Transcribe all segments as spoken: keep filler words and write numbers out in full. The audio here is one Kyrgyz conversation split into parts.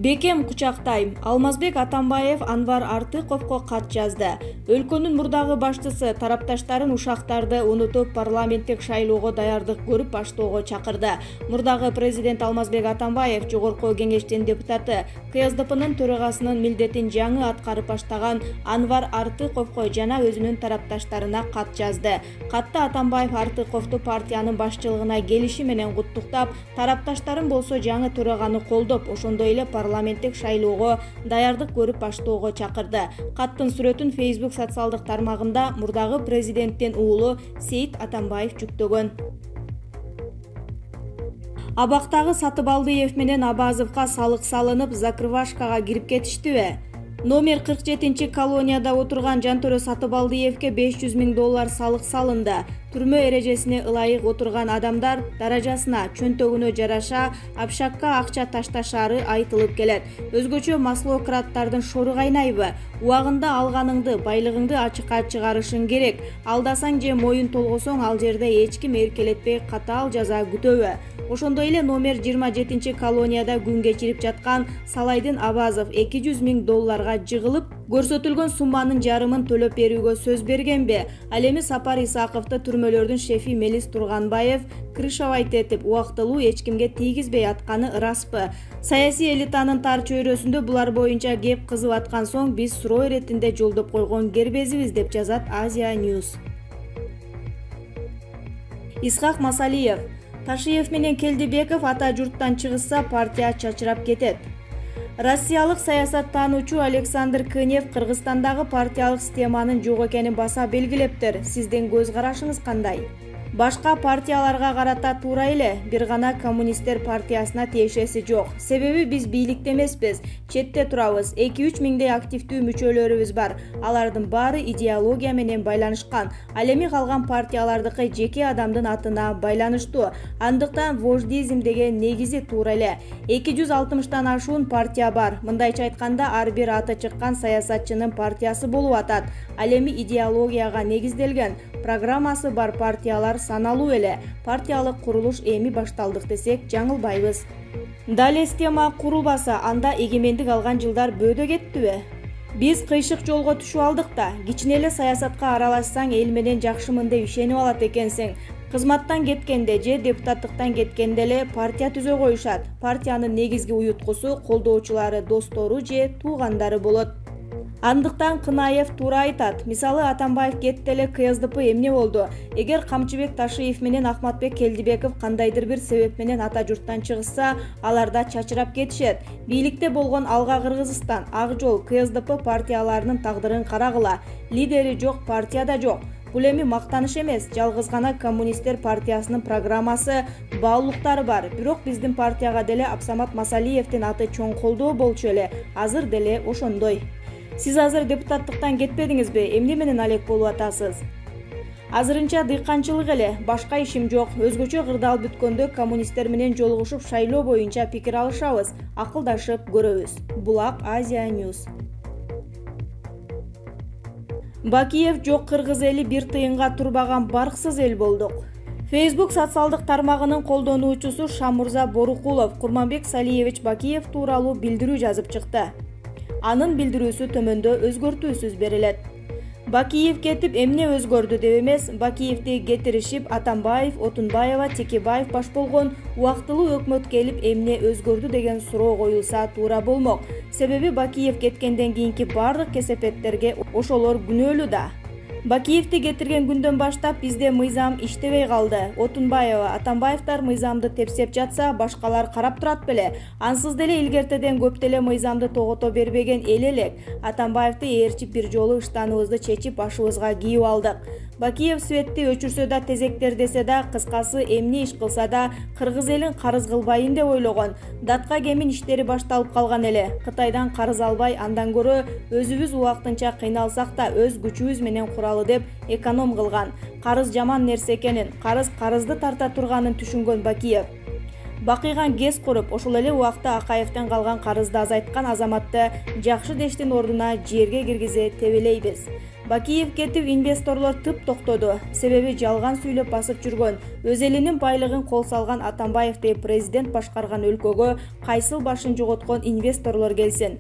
Бекем кучактайм. Алмазбек Атамбаев Анвар Артыковго кат жазды. Өлкөнүн мурдагы башчысы тарапташтарын ушактарды унутуп парламенттик шайлоого даярдык көрүп баштоого чакырды. Мурдагы президент Алмазбек Атамбаев жогорку кеңештин депутаты К С Д П'нын төрагасынын милдетин жаңы аткарып баштаган Анвар Артыковго жана өзүнүн тарапташтарына кат жазды. Катта Атамбаев Артыковду партиянын башчылыгына келиши менен куттуктап, тарапташтарын болсо жаңы төраганы колдоп, ошондой эле парламенттик шайлоого даярдык көрүп баштоого чакырды. Каттын сүрөтүн Facebook социалдык тармагында мурдагы президенттин уулу Сейит Атамбаев жүктөгөн. Абактагы Сатыбалдыев менен Абазовго салык салынып, закрывашкага кирип кетиштиби? Номер кырк жетинчи колонияда отурган Жантөрө Сатыбалдыевге беш жүз миң доллар салык салынды. Түрмө эрежесине ылайык отурган адамдар даражасына, чөнтөгүнө жараша абшакка акча ташташары айтылып келет. Өзгөчө маслократтардын шору кайнайбы? Убагында алганыңды, байлыгыңды ачыкка чыгарышың керек. Алдасаң же моюн толгосоң, ал жерде эч ким эркелетпей катаал жаза күтөбү? Ошондой эле номер жыйырма жетинчи колонияда күн кечирип жаткан Салайдын Абазов эки жүз миң долларга жыгылып, көрсөтүлгөн сумманын жарымын төлөп берүүгө сөз бергенби? Ал эми Сапар Исаковду түрмөлөрдүн шефи Мелис Турганбаев крышавайт этип, убактылуу эч кимге тийгизбей атканы ыраспы? Саясий элитанын тар чөйрөсүндө булар боюнча кеп кызып аткан соң биз суроо иретинде жолдоп койгон кербезибиз, деп жазат Азия Ньюс. Исхак Масалиев: Ташиев менен Келдибеков ата журттан чыгышса, партия чачырап кетет. Россиялык саясаттануучу Александр Кынев Кыргызстандагы партиялык системанын жок экенин баса белгилептир. Сиздин көз карашыңыз кандай? Башка партияларга карата туура эле, бир гана коммунисттер партиясына тиешеси жок. Себеби биз бийликте эмеспиз, четте турабыз. эки үч миңдей активдүү мүчөлөрүбүз бар. Алардын баары идеология менен байланышкан. Ал эми калган партиялардыкы жеке адамдын атына байланыштуу. Андыктан вождизм деген негизи туура эле. эки жүз алтымыштан ашуун партия бар. Мындайча айтканда, ар бир аты чыккан саясатчынын партиясы болуп атат. Ал эми идеологияга негизделген, программасы бар партиялар саналуу эле. Партиялык курулуш эми башталдык десек жаңылбайбыз. Дале система курулбаса, анда эгемендик алган жылдар бөөдө кеттиби? Биз кыйшык жолго түшүп алдык да, кичине эле саясатка аралашсаң эл менен жакшымын деп ишенип алат экенсиң. Кызматтан кеткенде же депутаттыктан кеткенде эле партия түзө коюшат. Партиянын негизги уюткусу колдоочулары, достору же туугандары болот. Андыктан Кынаев туура айтат. Мисалы, Атамбаев кетти эле, К С Д П эмне болду? Эгер Камчыбек Ташиев менен Ахматбек Келдибеков кандайдыр бир себеп менен ата журттан чыгышса, алар да чачырап кетишет. Бийликте болгон Алга Кыргызстан, Ак Жол, К С Д П партияларынын тагдырын карагыла. Лидери жок, партия да жок. Бул эми мактаныш эмес, жалгыз гана коммунисттер партиясынын программасы, баалуулуктары бар. Бирок биздин партияга деле Абсамат Масалиевдин аты чоң колдоо болчу эле. Азыр деле ошондой. Сиз азыр депутаттыктан кетпедиңизби? Эмне менен алек болуп атасыз? Азырынча дыйканчылык эле, башка ишим жок. Өзгөчө кырдаал бүткөндө коммунисттер менен жолугушуп шайлоо боюнча пикир алышабыз, акылдашып көрөбүз. Булак Азия Ньюс. Бакиев жок кыргыз эли бир тыйынга турбаган барксыз эл болдук. Facebook социалдык тармагынын колдонуучусу Шамурза Борукулов Курманбек Салиевич Бакиев тууралуу билдирүү жазып чыкты. Анын билдирүүсү төмөндө өзгөртүүсүз берилет. Бакиев кетип эмне өзгөрдү деп эмес, Бакиевди кетиришип, Атамбаев, Отунбаева, Текебаев баш болгон убактылуу өкмөт келип эмне өзгөрдү деген суроо коюлса туура болмок. Себеби Бакиев кеткенден кийинки бардык кесепеттерге ошолор күнөөлүү да. Бакиевди кетирген күндөн баштап бизде мыйзам иштебей калды. Отунбаева, Атамбаевдар мыйзамды тепсеп жатса, башкалар карап турат беле? Ансыз деле илгертеден көп деле мыйзамды тогото бербеген эл элек. Атамбаевди ээрчип бир жолу ыштаныбызды чечип башыбызга кийип алдык. Бакиев светти өчүрсө да, тезектер десе да, кыскасы эмне иш кылса да, кыргыз элин карыз кылбайын деп ойлогон. Датка кемин иштери башталып калган эле. Кытайдан карыз албай, андан көрө өзүбүз убактынча кыйналсак да өз күчүбүз менен куралы деп эконом кылган. Карыз жаман нерсе экенин, карыз карызды тарта турганын түшүнгөн Бакиев. Бакыйган кез куруп, ошол эле убакта Акаевден калган карызды азайткан азаматты жакшы дештин ордуна жерге киргизе тебелейбиз. Бакиев кетип, инвесторлор тып токтоду. Себеби жалган сүйлөп басып жүргөн, өз элинин байлыгын кол салган Атамбаев деп президент башкарган өлкөгө кайсыл башын жоготкон инвесторлор келсин.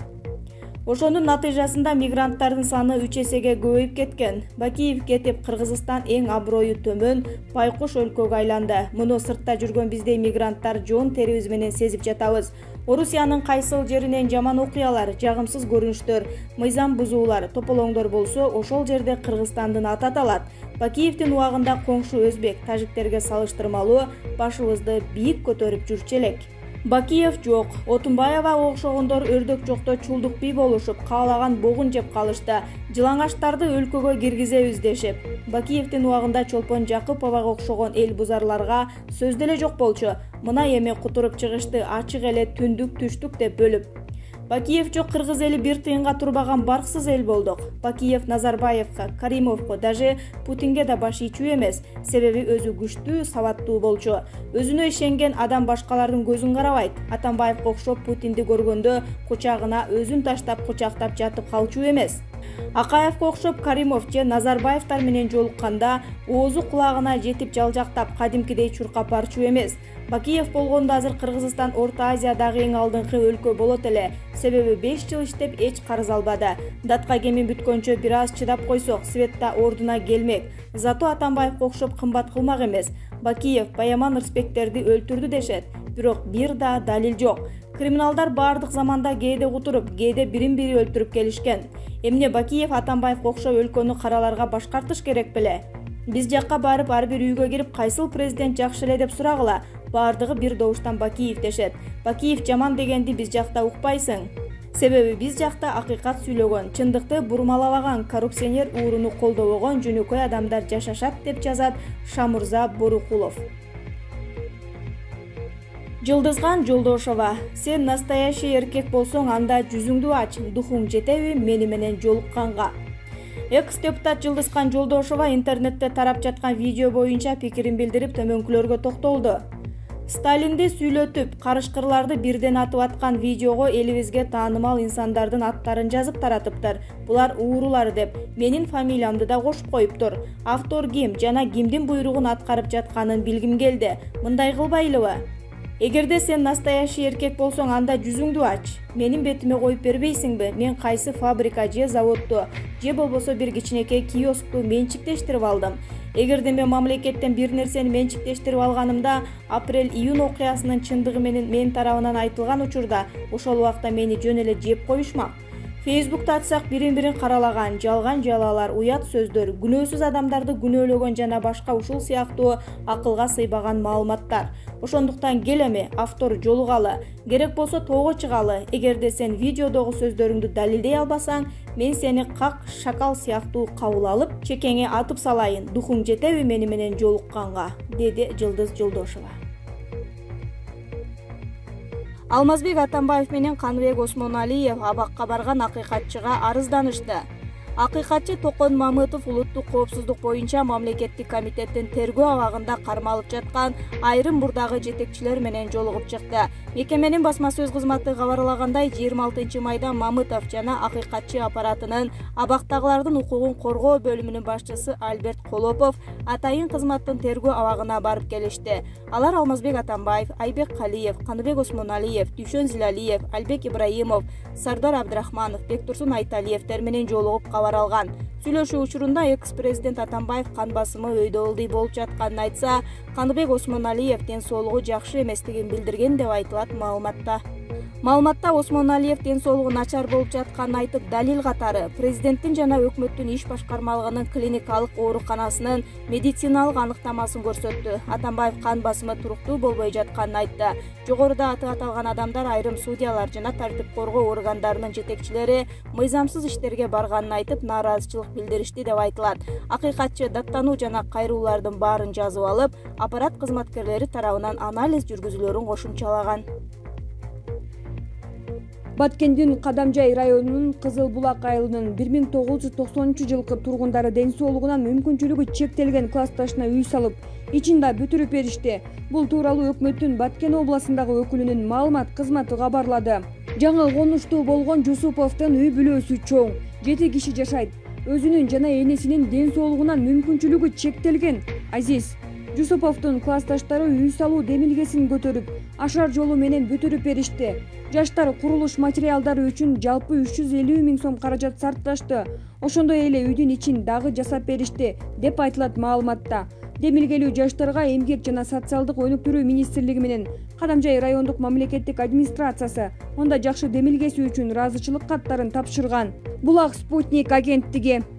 Ошонун натыйжасында мигранттардын саны үч эсеге көбөйүп кеткен. Бакиев кетип, Кыргызстан эң аброю төмөн байкуш өлкөгө айланды. Муну сыртта жүргөн биздей мигранттар жон терибиз менен сезип жатабыз. Орусиянын кайсыл жеринен жаман окуялар, жагымсыз көрүнүштөр, мыйзам бузуулар, тополоңдор болсо, ошол жерде Кыргызстандын аты аталат. Бакиевдин убагында коңшу өзбек, тажиктерге салыштырмалуу башыбызды бийик көтөрүп жүрчү элек. Бакиев жок, Отунбаевага окшогондор өрдөк жокто чулдук бий болушуп, каалаган богун жеп калышты. Жылаңаштарды өлкөгө киргизебиз дешип. Бакиевдин убагында Чолпон Жакыповага окшогон эл бузарларга сөз деле жок болчу. Мына эми кутуруп чыгышты, ачык эле түндүк түштүк деп бөлүп. Бакиев жок, кыргыз эли бир тыйынга турбаган барксыз эл болдук. Бакиев Назарбаевга, Каримовго, даже Путинге да баш ийчү эмес, себеби өзү күчтүү, сабаттуу болчу. Өзүнө ишенген адам башкалардын көзүн карабайт. Атамбаевга окшоп Путинди көргөндө кучагына өзүн таштап кучактап жатып калчу эмес. Акаевге окшоп Каримов же Назарбаевтар менен жолукканда оозу кулагына жетип жалжактап, кадимкидей чуркап барчу эмес. Бакиев болгондо азыр Кыргызстан Орто Азиядагы эң алдыңкы өлкө болот эле. Себеби беш жыл иштеп эч карыз албады. Датка кеми бүткөнчө бир аз чыдап койсок, Светта ордуна келмек. Зато Атамбаевга окшоп кымбат кылмак эмес. Бакиев Баяман Рысбектерди өлтүрдү дешет, бирок бир да далил жок. Криминалдар бардык заманда кээде кутуруп, кээде бирин-бири өлтүрүп келишкен. Эмне Бакиев Атамбаевга окшоп өлкөнү караларга башкартыш керек беле? Биз жакка барып, ар бир үйгө кирип, кайсыл президент жакшы эле деп сурагыла. Бардыгы бир добуштан Бакиев дешет. Бакиев жаман дегенди биз жакта укпайсың. Себеби биз жакта акыйкат сүйлөгөн, чындыкты бурмалабаган, коррупционер ууруну колдобогон жөнөкөй адамдар жашашат деп жазат Шамурза Борукулов. Жылдызган Жолдошова: сен настоящий эркек болсоң, анда жүзүңдү ач, духуң жетеби мени менен жолукканга? Экс-депутат Жылдызган Жолдошова интернетте тарап жаткан видео боюнча пикирин билдирип, төмөнкүлөргө токтолду. Сталинди сүйлөтүп, карышкырларды бирден атып аткан видеого элибизге таанымал инсандардын аттарын жазып таратыптыр. Булар уурулар деп, менин фамилиямды да кошуп коюптур. Автор ким жана кимдин буйругун аткарып жатканын билгим келди. Мындай кылбайлыбы? Эгерде сен настоящий эркек болсоң, анда жүзүңдү ач. Менин бетиме коюп бербейсиңби? Мен кайсы фабрика же заводду, же болбосо бир кичинекей киоскту менчиктештирип алдым. Эгерде мен мамлекеттен бир нерсени менчиктештирип алганымда, апрель-июнь окуясынын чындыгы менен мен тарабынан айтылган учурда, ошол убакта мени жөн эле жеп коюшмак. Фейсбукта атсак, бирин-бирин каралаган, жалган жалалар, уят сөздөр, күнөөсүз адамдарды күнөөлөгөн жана башка ушул сыяктуу акылга сыйбаган маалыматтар. Ошондуктан кел эми, автор жолугалы, керек болсо тоого чыгалы. Эгерде сен видеодогу сөздөрүңдү далилдей албасаң, мен сени как шакал сыяктуу кабыл алып, чекеңе атып салайын. Духуң жетеби мени менен жолукканга, деди Жылдыз Жолдошова. Алмазбек Атамбаев менен Каныбек Осмоналиев абакка барган акыйкатчыга арызданышты. Акыйкатчы Токон Мамытов улуттук коопсуздук боюнча мамлекеттик комитеттин тергөө абагында кармалып жаткан айрым бурдагы жетекчилер менен жолугуп чыкты. Мекеменин басма сөз кызматы кабарлагандай, жыйырма алтынчы майда Мамытов жана акыйкатчы аппаратынын абактагылардын укугун коргоо бөлүмүнүн башчысы Альберт Колопов атайын кызматтын тергөө абагына барып келишти. Алар Алмазбек Атамбаев, Айбек Калиев, Каныбек Осмоналиев, Дүйшөн Зилалиев, Альбек Ибраимов, Сардар Абдрахманов, Бектурсун Айталиевтер менен жолугуп кабаралган. Сүйлөшүү учурунда экс-президент Атамбаев кан басымы өйдө ылдый болуп жатканын айтса, Каныбек Осмоналиев ден соолугу жакшы эместигин билдирген деп айтылат маалыматта. Маалыматта Осмоналиев ден соолугу начар болуп жатканын айтып, далил катары президенттин жана өкмөттүн иш башкармалыгынын клиникалык ооруканасынын медициналык аныктамасын көрсөттү. Атамбаев кан басымы туруктуу болбой жатканын айтты. Жогоруда аты аталган адамдар айрым судьялар жана тартип коргоо органдарынын жетекчилери мыйзамсыз иштерге барганын айтып, нааразычылык билдиришти деп айтылат. Акыйкатчы даттануу жана кайруулардын баарын жазып алып, аппарат кызматкерлери тарабынан анализ жүргүзүлөрүн кошумчалаган. Баткендин Кадамжай районунун Кызыл Булак айылынын бир миң тогуз жүз токсонунчу жылкы тургундары ден соолугунан мүмкүнчүлүгү чектелген классташына үй салып, ичин да бүтүрүп беришти. Бул тууралуу өкмөттүн Баткен областындагы өкүлүнүн маалымат кызматы кабарлады. Жаңы конуштуу болгон Жусуповдун үй бүлөсү чоң, жети киши жашайт. өзүнүн жана энесинин ден соолугунан мүмкүнчүлүгү чектелген Азиз Жусуповдун классташтары үй салуу демилгесин көтөрүп, ашар жолу менен бүтүрүп беришти. Жаштар курулуш материалдары үчүн жалпы үч жүз элүү миң сом каражат сарпташты. Ошондой эле үйдүн ичин дагы жасап беришти, деп айтылат маалыматта. Демилгелүү жаштарга Эмгек жана социалдык өнүктүрүү министрлиги менен Кадамжай райондук мамлекеттик администрациясы мында жакшы демилгеси үчүн ыраазычылык каттарын тапшырган. Булак Спутник агенттиги.